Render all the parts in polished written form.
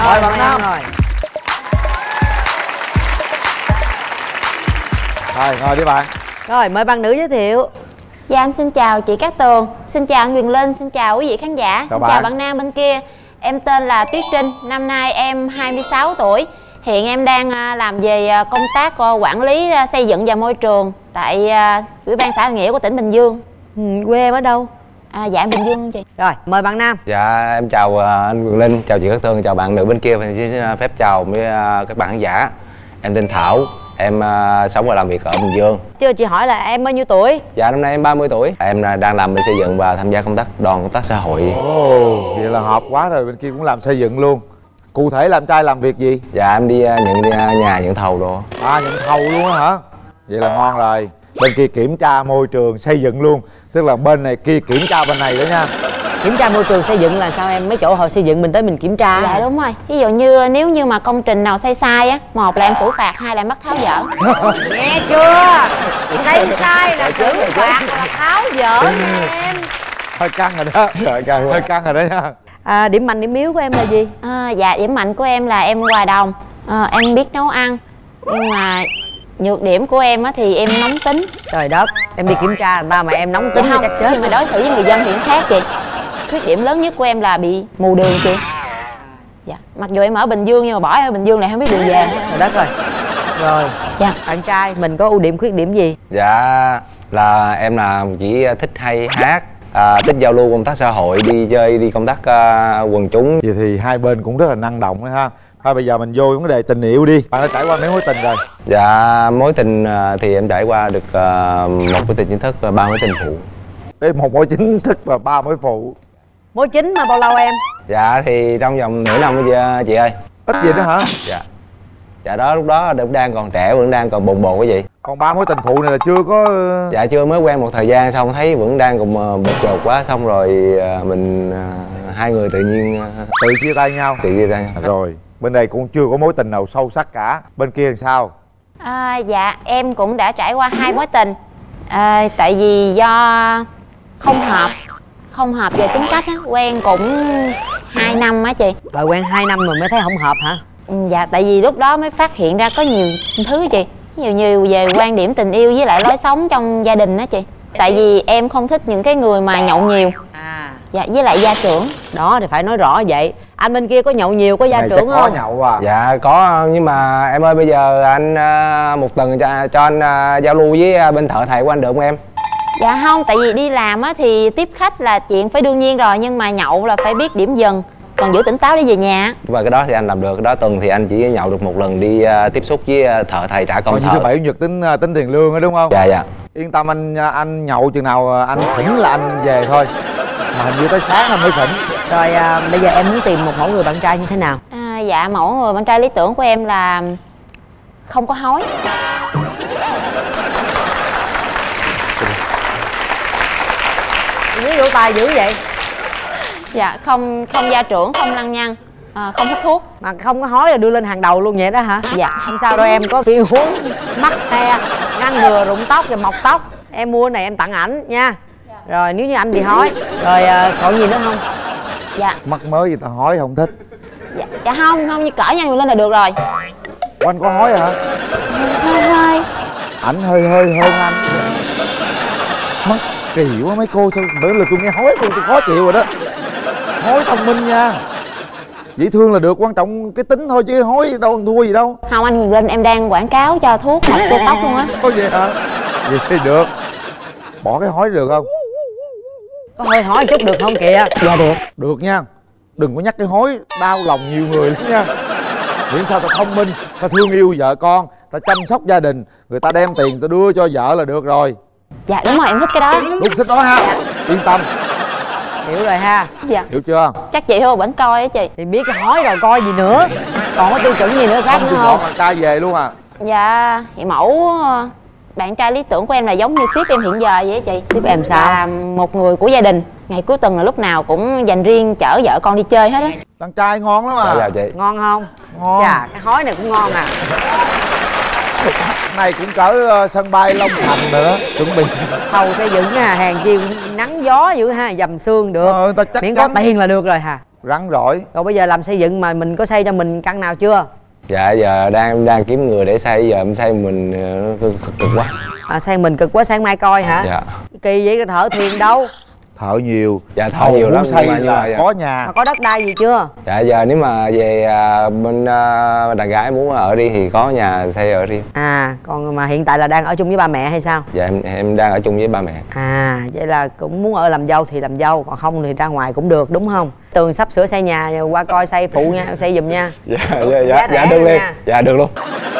Mời bạn nam. Rồi, ngồi đi bạn. Rồi, mời bạn nữ giới thiệu. Dạ em xin chào chị Cát Tường, xin chào anh Quyền Linh, xin chào quý vị khán giả, chào bạn nam bên kia. Em tên là Tuyết Trinh, năm nay em 26 tuổi. Hiện em đang làm về công tác quản lý xây dựng và môi trường tại Ủy ban xã Hội Nghĩa của tỉnh Bình Dương. Quê em ở đâu? Dạ em Bình Dương chị. Rồi, mời bạn nam. Dạ em chào anh Quyền Linh, chào chị Cát Tường, chào bạn nữ bên kia. Mình xin phép chào với các bạn khán giả. Em tên Thảo, em sống và làm việc ở Bình Dương. Chưa chị hỏi là em bao nhiêu tuổi? Dạ năm nay em 30 tuổi. Em đang làm bên xây dựng và tham gia công tác đoàn công tác xã hội. Ồ, vậy là hợp quá rồi, bên kia cũng làm xây dựng luôn. Cụ thể làm trai làm việc gì? Dạ em đi nhận nhà, nhận thầu đồ. Nhận thầu luôn á hả? Vậy là ngon rồi. Bên kia kiểm tra môi trường xây dựng luôn. Tức là bên này kia kiểm tra bên này đó nha. Kiểm tra môi trường xây dựng là sao em? Mấy chỗ họ xây dựng mình tới mình kiểm tra. Dạ đúng rồi. Ví dụ như nếu như mà công trình nào xây sai á, một là em xử phạt, hai là em bắt tháo dỡ. Nghe chưa? Xây sai là xử phạt là tháo dỡ nha em. Hơi căng rồi đó. Hơi căng rồi đó nha. Điểm mạnh điểm yếu của em là gì? Dạ điểm mạnh của em là em hòa đồng, em biết nấu ăn. Nhưng mà nhược điểm của em á thì em nóng tính. Trời đất, em đi kiểm tra người ta mà em nóng tính không, chắc chết. nhưng mà đối xử với người dân thì nó khác chị. Khuyết điểm lớn nhất của em là bị mù đường chị. Dạ, mặc dù em ở Bình Dương nhưng mà bỏ em ở Bình Dương này không biết đường về. Trời đất rồi. Rồi, dạ. Bạn trai mình có ưu điểm khuyết điểm gì? Dạ là em là chỉ thích hay hát, thích giao lưu công tác xã hội, đi chơi, đi công tác quần chúng. Vậy thì hai bên cũng rất là năng động ha. Thôi bây giờ mình vô vấn đề tình yêu đi. Bạn đã trải qua mấy mối tình rồi? Dạ mối tình thì em trải qua được một mối tình chính thức và 3 mối tình phụ. Một mối chính thức và 3 mối phụ. Mối chính mà bao lâu em? Dạ thì trong vòng nửa năm đó chị ơi. Ít gì nữa hả? Dạ đó lúc đó đang còn trẻ, vẫn đang còn bồng bột cái gì. Còn 3 mối tình phụ này là chưa có? Dạ chưa, mới quen một thời gian xong thấy vẫn đang còn bột chột quá, xong rồi mình hai người tự nhiên tự chia tay nhau. Rồi bên đây cũng chưa có mối tình nào sâu sắc cả. Bên kia làm sao? Dạ em cũng đã trải qua 2 mối tình. Tại vì do không hợp về tính cách á, quen cũng 2 năm á chị. Rồi quen 2 năm rồi mới thấy không hợp hả? Dạ tại vì lúc đó mới phát hiện ra có nhiều thứ chị. Ví dụ như về quan điểm tình yêu với lại lối sống trong gia đình đó chị. Tại vì em không thích những cái người mà nhậu nhiều. Dạ với lại gia trưởng. Đó thì phải nói rõ vậy. Anh bên kia có nhậu nhiều, có gia trưởng không? Có nhậu à? Dạ có, nhưng mà em ơi bây giờ anh một tuần cho anh giao lưu với bên thợ thầy của anh được không em? Dạ không, tại vì đi làm á thì tiếp khách là chuyện phải đương nhiên rồi. Nhưng mà nhậu là phải biết điểm dừng, còn giữ tỉnh táo để về nhà. Và cái đó thì anh làm được, cái đó tuần thì anh chỉ nhậu được một lần, đi tiếp xúc với thợ thầy trả công thợ. Thứ Bảy Chủ nhật tính tiền lương đó đúng không? Dạ. Yên tâm, anh nhậu chừng nào anh xỉn là anh về thôi. Mà hình như tới sáng anh mới xỉn. Rồi bây giờ em muốn tìm một mẫu người bạn trai như thế nào? Dạ mẫu người bạn trai lý tưởng của em là không có hói. Với lỗ tai dữ vậy? Dạ không gia trưởng, không lăng nhăng, không hút thuốc. Mà không có hói là đưa lên hàng đầu luôn vậy đó hả? Dạ. Không sao đâu em, có phiên huống mắc he, ngăn ngừa rụng tóc và mọc tóc. Em mua này em tặng ảnh nha. Rồi nếu như anh bị hói. Rồi còn gì nữa không? Dạ. Mắc mới gì ta hói không thích. Dạ không như cỡ nhanh lên là được rồi. Anh có hói hả? Hơi. Ảnh hơi hơn anh. Mắc kỳ quá mấy cô, sao mỗi lần tôi nghe hói tôi khó chịu rồi đó. Hói thông minh nha, dễ thương là được, quan trọng cái tính thôi chứ hói đâu thua gì đâu. Không anh Quyền Linh, em đang quảng cáo cho thuốc mọc tơ tóc luôn á. Có vậy hả? Vậy thì được, bỏ cái hói được không? Có hơi hói chút được không kìa? Dạ được. Được nha, đừng có nhắc cái hói, đau lòng nhiều người lắm nha. Miễn sao ta thông minh, ta thương yêu vợ con, ta chăm sóc gia đình, người ta đem tiền ta đưa cho vợ là được rồi. Dạ đúng rồi, em thích cái đó. Đúng, thích đó ha. Yên tâm. Hiểu rồi ha. Dạ. Hiểu chưa? Chắc chị thôi bển coi á chị. Thì biết cái hói rồi coi gì nữa. Còn có tiêu chuẩn gì nữa khác nữa không? Bạn trai về luôn à? Dạ thì mẫu bạn trai lý tưởng của em là giống như sếp em hiện giờ vậy á chị. Sếp em sao? Là một người của gia đình. Ngày cuối tuần là lúc nào cũng dành riêng chở vợ con đi chơi hết á. Đàn trai ngon lắm à. Chào chị. Ngon không? Ngon. Dạ, cái hói này cũng ngon à. Này cũng cỡ sân bay Long Thành nữa, chuẩn bị Thầu xây dựng nè, hàng chi nắng gió dữ ha, dầm sương được. Ta chắc miễn chắn. có tiền là được rồi hả? Rắn rỏi. Rồi bây giờ làm xây dựng mà mình có xây cho mình căn nào chưa? Dạ giờ đang kiếm người để xây, giờ em xây mình cực quá. Xây mình cực quá, sáng mai coi hả? Dạ. Kỳ vậy, cái thợ thuyền đâu? Thợ nhiều. Dạ thợ nhiều lắm, xây nhưng là dạ. có nhà. Mà có đất đai gì chưa? Dạ giờ nếu mà về bên đàn gái muốn ở đi thì có nhà xây ở riêng. Còn mà hiện tại là đang ở chung với ba mẹ hay sao? Dạ em đang ở chung với ba mẹ. Vậy là cũng muốn ở làm dâu thì làm dâu, còn không thì ra ngoài cũng được đúng không? Tường sắp sửa xây nhà, qua coi xây phụ nha, xây giùm nha. Dạ được luôn. Dạ được luôn.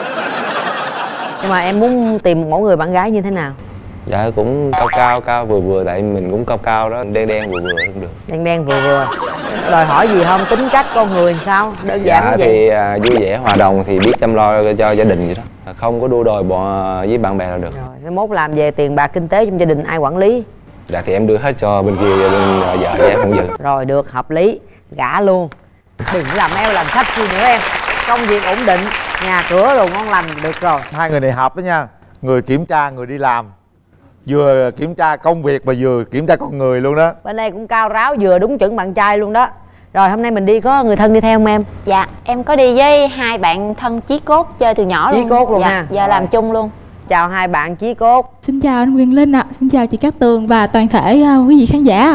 Nhưng mà em muốn tìm một mẫu người bạn gái như thế nào? Dạ cũng cao vừa vừa, tại mình cũng cao đó, đen vừa vừa cũng được. Đen vừa vừa. Đòi hỏi gì không? Tính cách con người sao? Đơn giản như vậy. Thì vui vẻ hòa đồng thì biết chăm lo cho gia đình vậy đó, không có đua đòi với bạn bè là được. Rồi cái mốt làm về tiền bạc kinh tế trong gia đình ai quản lý? Dạ thì em đưa hết cho bên kia, bên vợ em không giữ. Rồi được, hợp lý, gả luôn. Đừng làm eo làm sách chi nữa em. Công việc ổn định, nhà cửa đồ ngon lành được rồi. Hai người này hợp đó nha. Người kiểm tra, người đi làm. Vừa kiểm tra công việc mà vừa kiểm tra con người luôn đó. Bên đây cũng cao ráo, vừa đúng chuẩn bạn trai luôn đó. Rồi hôm nay mình đi có người thân đi theo không em? Dạ em có đi với hai bạn thân chí cốt chơi từ nhỏ luôn. Chí cốt luôn dạ, ha. Giờ làm chung luôn. Chào hai bạn chí cốt. Xin chào anh Quyền Linh ạ. Xin chào chị Cát Tường và toàn thể quý vị khán giả.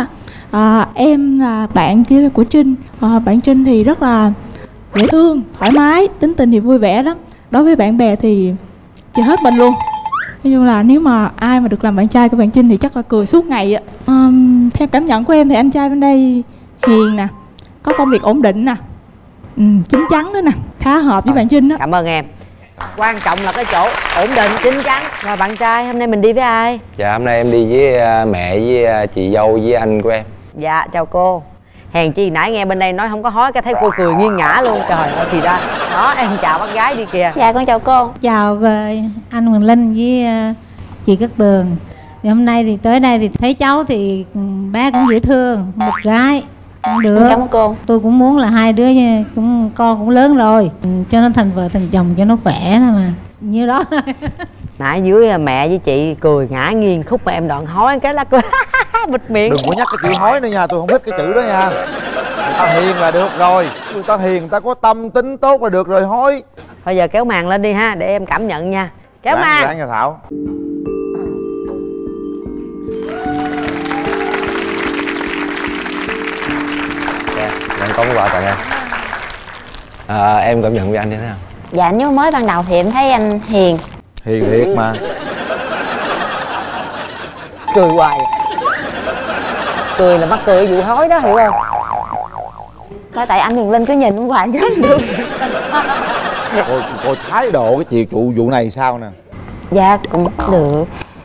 Em là bạn kia của Trinh. Bạn Trinh thì rất là dễ thương, thoải mái, tính tình thì vui vẻ lắm. Đối với bạn bè thì chơi hết mình luôn. Nói chung là nếu mà ai mà được làm bạn trai của bạn Trinh thì chắc là cười suốt ngày ạ. Theo cảm nhận của em thì anh trai bên đây hiền nè, có công việc ổn định nè, chín chắn nữa nè, khá hợp với bạn Trinh đó. Cảm ơn em. Quan trọng là cái chỗ ổn định, chín chắn. Rồi bạn trai hôm nay mình đi với ai? Dạ hôm nay em đi với mẹ với chị dâu với anh của em. Dạ chào cô. Hèn chi nãy nghe bên đây nói không có hói, cái thấy cô cười nghiêng ngã luôn. Trời ơi thì ra. Đó em chào bác gái đi kìa. Dạ con chào cô. Chào anh Quyền Linh với chị Cát Tường. Thì hôm nay thì tới đây thì thấy cháu thì bé cũng dễ thương, một gái cũng được. Cảm ơn cô. Tôi cũng muốn là hai đứa con cũng lớn rồi, cho nó thành vợ thành chồng cho nó khỏe nè mà. Như đó. Nãy dưới mẹ với chị cười ngã nghiêng, khúc mà em đoạn hói cái là cười bịt miệng. Đừng có nhắc cái chữ hói nữa nha, tôi không thích cái chữ đó nha. Người ta hiền là được rồi. Người ta hiền, người ta có tâm tính tốt là được rồi, hói. Thôi giờ kéo màn lên đi ha, để em cảm nhận nha. Kéo màn. Ráng nha Thảo. Em có quà tặng em. Em cảm nhận với anh như thế nào? Dạ nếu mới ban đầu thì em thấy anh hiền. Hiền thiệt mà. Cười hoài. Cười là mắc cười vụ hói đó, hiểu không? Thôi tại anh Quyền Linh cứ nhìn cũng hoài chứ được. Coi thái độ cái chuyện vụ này sao nè. Dạ cũng được.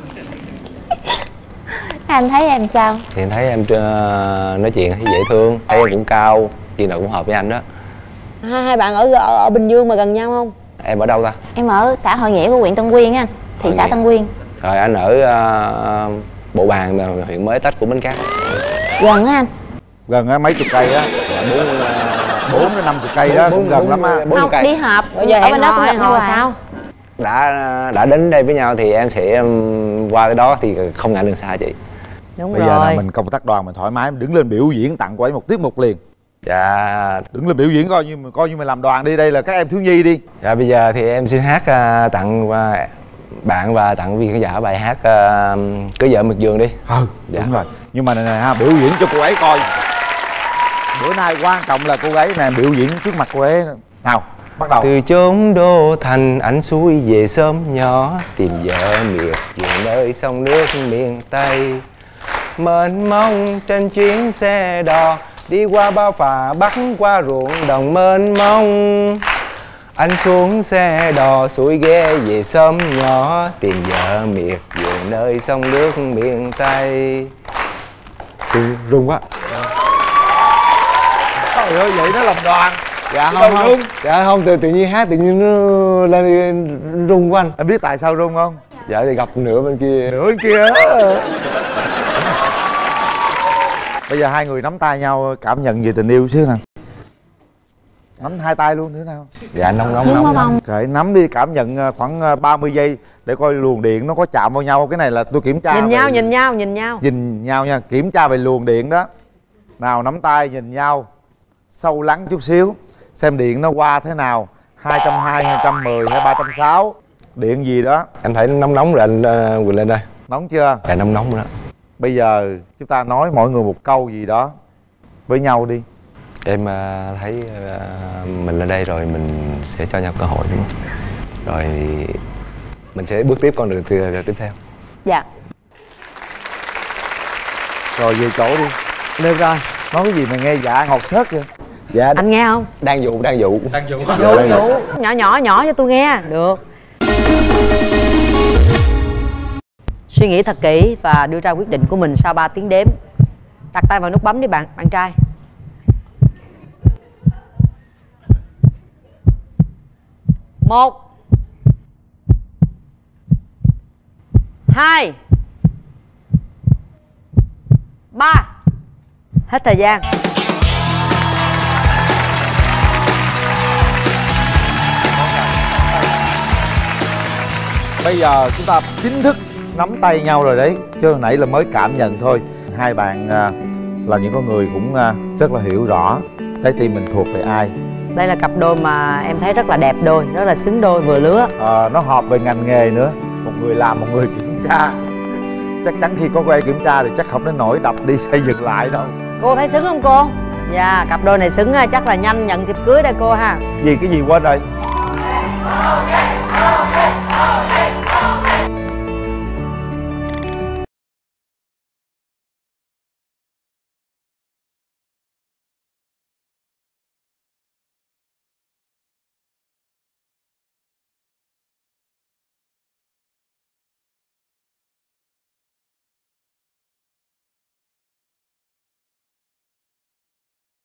Anh thấy em sao? Thì thấy em nói chuyện thấy dễ thương, thấy em cũng cao, chuyện nào cũng hợp với anh đó. Hai bạn ở Bình Dương mà gần nhau không? Em ở đâu ta? Em ở xã Hội Nghĩa của huyện Tân Uyên á, thị xã Tân Uyên. Rồi anh ở Bộ Bàn, huyện Mới Tách của Bến Cát. Gần á anh. Gần á, mấy chục cây á. 4 đến 50 cây đó, cũng gần lắm á. Không, đi họp. Bây giờ ở bên đó cũng gặp nhau rồi sao? sao? Đã đến đây với nhau thì em sẽ qua cái đó thì không ngại đường xa chị. Đúng Bây rồi. giờ là mình công tác đoàn mình thoải mái, đứng lên biểu diễn tặng cô ấy một tiết mục liền. Dạ. Đứng lên biểu diễn coi như mình làm đoàn đi, đây là các em thiếu nhi đi. Dạ bây giờ thì em xin hát tặng bạn và tặng quý khán giả bài hát Cưới Vợ Miệt Vườn đi. Đúng rồi. Nhưng mà này ha, biểu diễn cho cô ấy coi. Bữa nay quan trọng là cô ấy nè, biểu diễn trước mặt cô ấy. Nào, bắt đầu. Từ chốn đô thành anh xuôi về sớm nhỏ, tìm vợ miệt vườn nơi sông nước miền Tây. Mênh mông trên chuyến xe đò, đi qua bao phà bắc qua ruộng đồng mênh mông. Anh xuống xe đò xuôi ghe về sớm nhỏ, tìm vợ miệt vườn nơi sông nước miền Tây. Rung quá. Trời ơi, vậy nó làm đoàn. Dạ không. Dạ không, tự nhiên hát tự nhiên nó lên rung quá anh. Em biết tại sao rung không? Dạ thì gặp nửa bên kia. Nửa bên kia. Bây giờ hai người nắm tay nhau cảm nhận về tình yêu xíu nè. Nắm hai tay luôn thế nào? Dạ nóng. Kệ, nắm đi, cảm nhận khoảng 30 giây để coi luồng điện nó có chạm vào nhau. Cái này là tôi kiểm tra. Nhìn nhau. Nhìn nhau nha, kiểm tra về luồng điện đó. Nào, nắm tay nhìn nhau. sâu lắng chút xíu. Xem điện nó qua thế nào, 220, 210 hay 360, điện gì đó. Em thấy nóng nóng rồi anh Quyền Linh ơi. Nóng chưa? Dạ nóng nóng rồi đó. Bây giờ chúng ta nói mọi người một câu gì đó với nhau đi. Em thấy mình lên đây rồi mình sẽ cho nhau cơ hội đúng không? Rồi mình sẽ bước tiếp con đường tiếp theo. Dạ. Rồi về chỗ đi. Được rồi. Nói cái gì mà nghe dạ ngọt xớt vậy? Dạ. Anh nghe không? Đang dụ. Dụ nhỏ cho tôi nghe. Được. Suy nghĩ thật kỹ và đưa ra quyết định của mình sau 3 tiếng đếm. Đặt tay vào nút bấm đi bạn trai. 1 2 3. Hết thời gian. Bây giờ chúng ta chính thức nắm tay nhau rồi đấy, chứ hồi nãy là mới cảm nhận thôi. Hai bạn là những con người cũng rất là hiểu rõ trái tim mình thuộc về ai. Đây là cặp đôi mà em thấy rất là đẹp đôi, rất là xứng đôi vừa lứa. Nó hợp về ngành nghề nữa, một người làm một người kiểm tra. Chắc chắn khi có quay kiểm tra thì chắc không đến nỗi đập đi xây dựng lại đâu. Cô thấy xứng không cô? Dạ, cặp đôi này xứng, chắc là nhanh nhận thiệp cưới đây cô ha. Cái gì quên rồi.